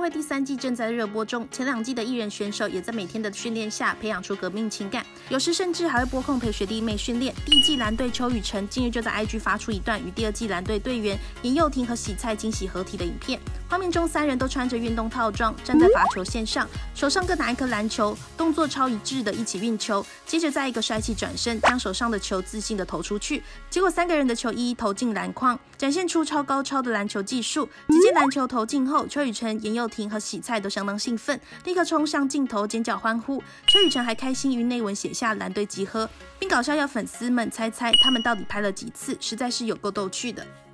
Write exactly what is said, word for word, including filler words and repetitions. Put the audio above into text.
会第三季正在热播中，前两季的艺人选手也在每天的训练下培养出革命情感，有时甚至还会拨空陪学弟妹训练。第一季蓝队邱雨辰近日就在 I G 发出一段与第二季蓝队队员严佑廷和喜菜惊喜合体的影片，画面中三人都穿着运动套装，站在罚球线上，手上各拿一颗篮球，动作超一致的一起运球，接着再一个帅气转身，将手上的球自信的投出去，结果三个人的球一一投进篮筐，展现出超高超的篮球技术。只见篮球投进后，邱雨辰、严佑廷和喜菜都相当兴奋，立刻冲向镜头尖叫欢呼。邱雨辰还开心于内文写下蓝队集合，并搞笑要粉丝们猜猜他们到底拍了几次，实在是有够逗趣的。